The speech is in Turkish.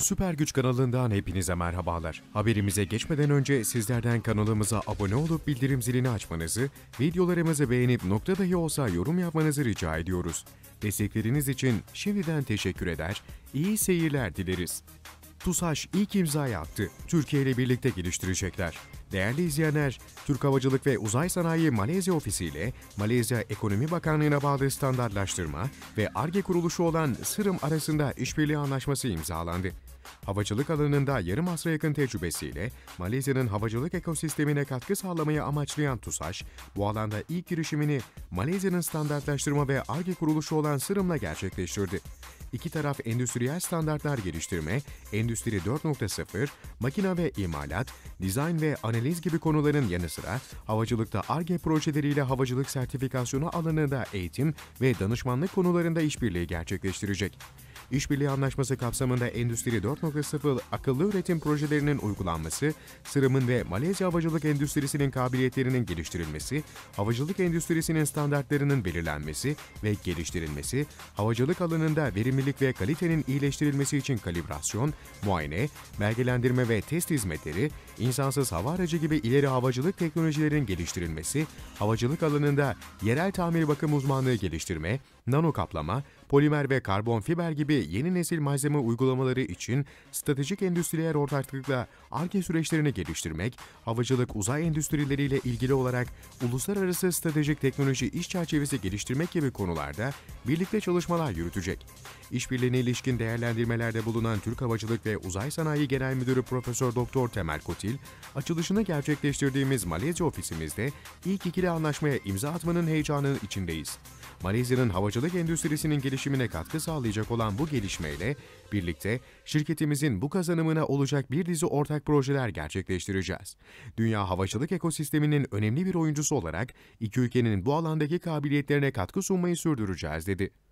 Süper Güç kanalından hepinize merhabalar. Haberimize geçmeden önce sizlerden kanalımıza abone olup bildirim zilini açmanızı, videolarımızı beğenip nokta dahi olsa yorum yapmanızı rica ediyoruz. Destekleriniz için şimdiden teşekkür eder, iyi seyirler dileriz. TUSAŞ ilk imzayı attı. Türkiye ile birlikte geliştirecekler. Değerli izleyenler, Türk Havacılık ve Uzay Sanayi Malezya Ofisi ile Malezya Ekonomi Bakanlığı'na bağlı standartlaştırma ve Ar-Ge kuruluşu olan SRIM arasında işbirliği anlaşması imzalandı. Havacılık alanında yarım asra yakın tecrübesiyle Malezya'nın havacılık ekosistemine katkı sağlamayı amaçlayan TUSAŞ, bu alanda ilk girişimini Malezya'nın standartlaştırma ve Ar-Ge kuruluşu olan SRIM'la gerçekleştirdi. İki taraf endüstriyel standartlar geliştirme, Endüstri 4.0, makine ve imalat, dizayn ve analiz gibi konuların yanı sıra havacılıkta Ar-Ge projeleriyle havacılık sertifikasyonu alanında eğitim ve danışmanlık konularında işbirliği gerçekleştirecek. İşbirliği anlaşması kapsamında Endüstri 4.0 akıllı üretim projelerinin uygulanması, SRIM'in ve Malezya havacılık endüstrisinin kabiliyetlerinin geliştirilmesi, havacılık endüstrisinin standartlarının belirlenmesi ve geliştirilmesi, havacılık alanında verimlilik ve kalitenin iyileştirilmesi için kalibrasyon, muayene, belgelendirme ve test hizmetleri, insansız hava aracı gibi ileri havacılık teknolojilerinin geliştirilmesi, havacılık alanında yerel tamir bakım uzmanlığı geliştirme, nano kaplama, polimer ve karbon fiber gibi yeni nesil malzeme uygulamaları için stratejik endüstriyel ortaklıkla Ar-Ge süreçlerini geliştirmek, havacılık uzay endüstrileriyle ilgili olarak uluslararası stratejik teknoloji iş çerçevesi geliştirmek gibi konularda birlikte çalışmalar yürütecek. İşbirliğine ilişkin değerlendirmelerde bulunan Türk Havacılık ve Uzay Sanayi Genel Müdürü Profesör Doktor Temel Kotil, açılışını gerçekleştirdiğimiz Malezya ofisimizde ilk ikili anlaşmaya imza atmanın heyecanının içindeyiz. Malezya'nın havacılık endüstrisinin gelişimine katkı sağlayacak olan bu gelişmeyle birlikte şirketimizin bu kazanımına olacak bir dizi ortak projeler gerçekleştireceğiz. Dünya havacılık ekosisteminin önemli bir oyuncusu olarak iki ülkenin bu alandaki kabiliyetlerine katkı sunmayı sürdüreceğiz, dedi.